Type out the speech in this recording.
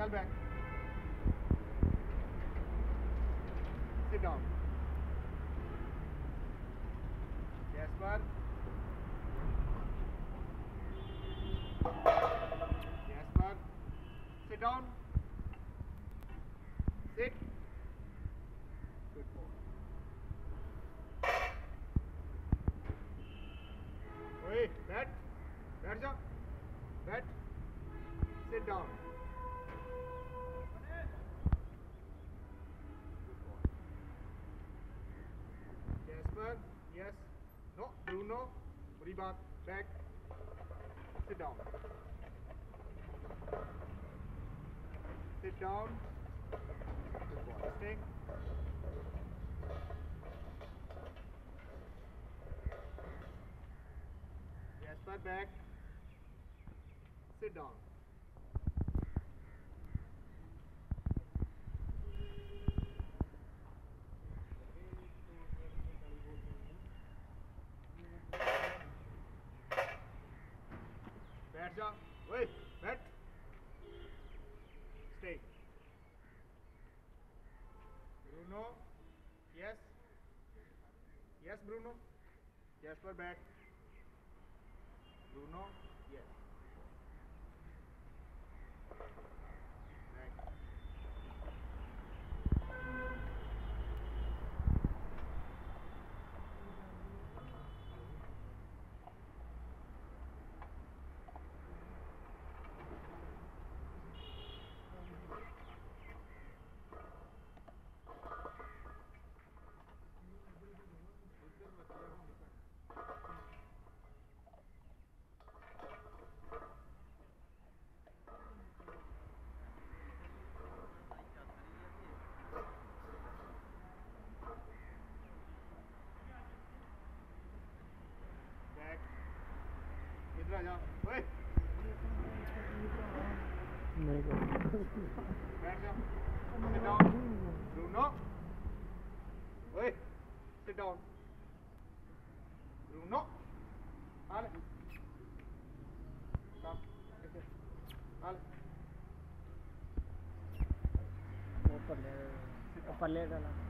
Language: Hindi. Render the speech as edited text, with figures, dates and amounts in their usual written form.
Fall back. Sit down. Jasper. Jasper. Sit down. Sit. Good boy. Oi, बैठ जाओ, बैठ. Sit down. Jasper, yes. No, Bruno, बुरी बात. Back. Sit down. Sit down. Good boy. Stay. Jasper, back. Sit down. बैठ जा. ओए, बैठ. Stay. Bruno, yes. Yes, Bruno. Jasper, back. Bruno, yes. Back. इधर आ जा. ओए, नहीं कर. बैठ जा. Sit down. Bruno. ओए, sit down. Bruno. आले. Come. आले. ऊपर ले डाला.